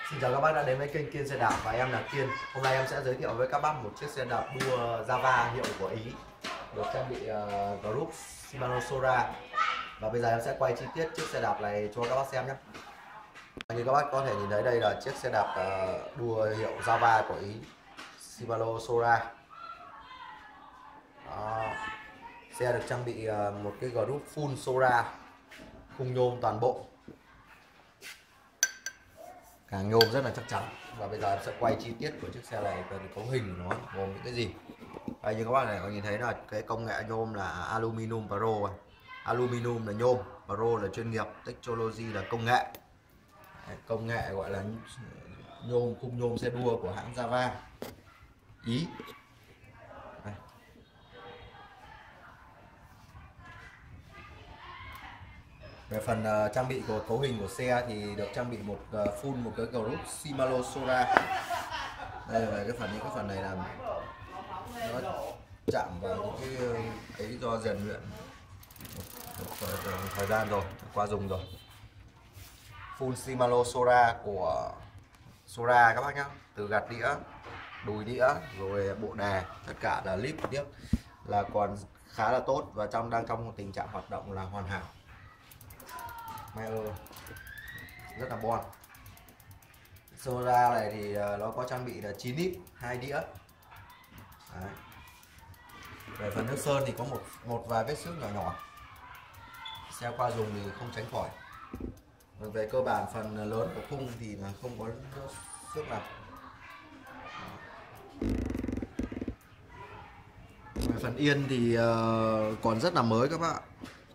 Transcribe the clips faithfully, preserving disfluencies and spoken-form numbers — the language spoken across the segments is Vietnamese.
Xin chào các bác đã đến với kênh Kiên xe đạp và em là Kiên. Hôm nay em sẽ giới thiệu với các bác một chiếc xe đạp đua Java hiệu của Ý, được trang bị uh, group Shimano Sora. Và bây giờ em sẽ quay chi tiết chiếc xe đạp này cho các bác xem nhé. Như các bác có thể nhìn thấy, đây là chiếc xe đạp uh, đua hiệu Java của Ý, Shimano Sora. Đó. Xe được trang bị uh, một cái group full Sora, khung nhôm toàn bộ, càng nhôm rất là chắc chắn. Và bây giờ em sẽ quay chi tiết của chiếc xe này về cấu hình của nó gồm những cái gì. Đây, như các bạn này có nhìn thấy là cái công nghệ nhôm là aluminum pro, aluminum là nhôm, pro là chuyên nghiệp, technology là công nghệ. Đấy, công nghệ gọi là nhôm, khung nhôm xe đua của hãng Java Ý. Đây. Về phần uh, trang bị của cấu hình của xe thì được trang bị một uh, full một cái group Shimano Sora. Đây là cái phần những cái phần này là nó chạm vào những cái ấy do rèn luyện một, một, một thời gian rồi, qua dùng rồi. Full Shimano Sora của Sora các bác nhé, từ gạt đĩa, đùi đĩa rồi bộ đề, tất cả là lip tiếp là còn khá là tốt và trong đang trong tình trạng hoạt động là hoàn hảo. Mayer rất là bon. Sora này thì nó có trang bị là chín lít, hai đĩa. Đấy. Về phần nước sơn thì có một một vài vết xước nhỏ nhỏ, xe qua dùng thì không tránh khỏi. Và về cơ bản phần lớn của khung thì là không có xước nào. Về phần yên thì uh, còn rất là mới các bạn.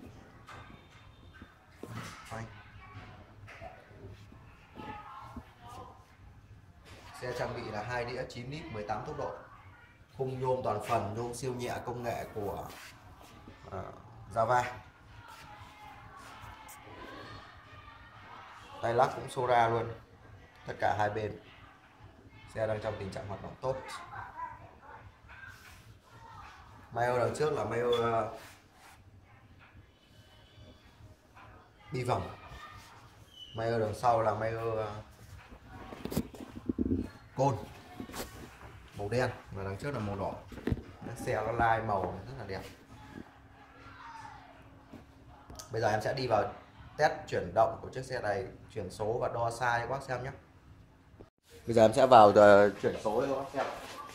Xe trang bị là hai đĩa chín lít, mười tám tốc độ, khung nhôm toàn phần, nhôm siêu nhẹ công nghệ của uh, Java. Tay lắc cũng Sora luôn, tất cả hai bên. Xe đang trong tình trạng hoạt động tốt. Mayo đằng trước là Mayo uh, bi vòng. Mayo đằng sau là Mayo uh, côn màu đen và đằng trước là màu đỏ. Xe có lai màu rất là đẹp. Bây giờ em sẽ đi vào test chuyển động của chiếc xe này, chuyển số và đo sai cho các bác xem nhé. Bây giờ em sẽ vào uh, chuyển số cho các bác xem.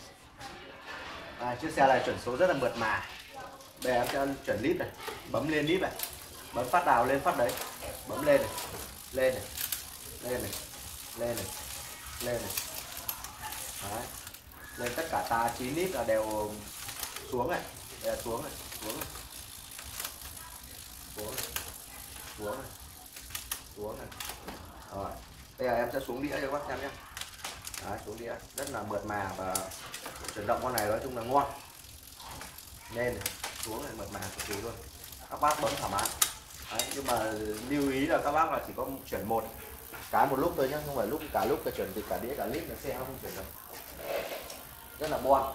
À, chiếc xe này chuyển số rất là mượt mà. Bây giờ em sẽ chuyển lít này, bấm lên lít này, bấm phát nào lên phát đấy, bấm lên này, lên này, lên này, lên này, lên này. Đấy. Lên tất cả ta chín lít là đều xuống này, đây là xuống này, xuống này, xuống này, xuống này, xuống này. Rồi, bây giờ em sẽ xuống đĩa cho các bác xem nhé. Đấy, xuống đĩa rất là mượt mà và chuyển động con này nói chung là ngon. Lên này, xuống này, mượt mà cực kỳ luôn. Các bác bấm thoải mái. Đấy, nhưng mà lưu ý là các bác là chỉ có chuyển một cái một lúc thôi nhé, không phải lúc cả lúc cả chuyển từ cả đĩa cả lít là xe không chuyển được. Rất là bon.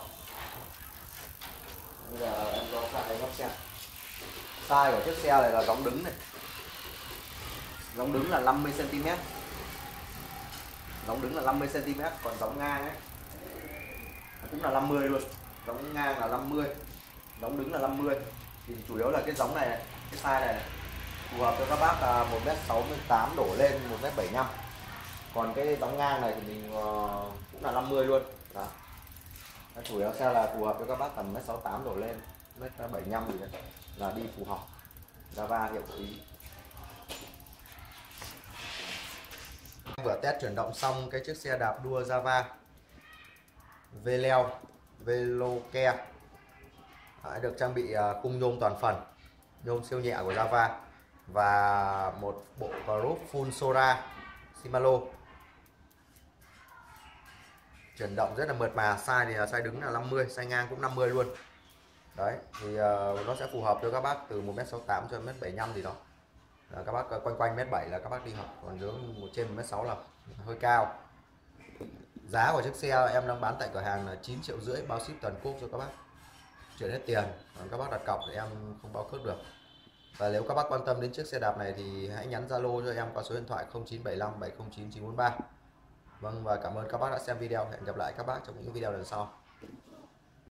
Bây giờ em cho sai các bác xem. Size của chiếc xe này là gióng đứng này, gióng đứng là năm mươi xăng ti mét, gióng đứng là năm mươi xăng ti mét, còn gióng ngang ấy cũng là năm mươi luôn. Gióng ngang là năm mươi, gióng đứng là năm mươi. Thì chủ yếu là cái gióng này, này cái size này, này phù hợp cho các bác là một mét sáu mươi tám đổ lên một mét bảy mươi lăm. Còn cái gióng ngang này thì mình uh, cũng là năm mươi luôn. Đó. Chủ yếu xe là phù hợp cho các bác tầm mét sáu mươi tám đổ lên mét bảy mươi lăm gì đấy, là đi phù hợp. Java hiệu Ý. Vừa test chuyển động xong cái chiếc xe đạp đua Java Veleo Velocare. Đấy, được trang bị uh, khung nhôm toàn phần, nhôm siêu nhẹ của Java và một bộ group full Sora Shimano. Chuyển động rất là mượt mà. Size thì là size đứng là năm mươi, size ngang cũng năm mươi luôn. Đấy thì uh, nó sẽ phù hợp cho các bác từ một mét sáu mươi tám cho đến mét bảy mươi lăm gì đó. Là các bác quanh quanh mét bảy là các bác đi học, còn dưới một trên một mét sáu là hơi cao. Giá của chiếc xe em đang bán tại cửa hàng là chín triệu rưỡi, bao ship toàn quốc cho các bác, chuyển hết tiền. Còn các bác đặt cọc thì em không bao cước được. Và nếu các bác quan tâm đến chiếc xe đạp này thì hãy nhắn Zalo cho em qua số điện thoại không chín bảy lăm bảy không chín chín bốn ba. Vâng, và cảm ơn các bác đã xem video. Hẹn gặp lại các bác trong những video lần sau.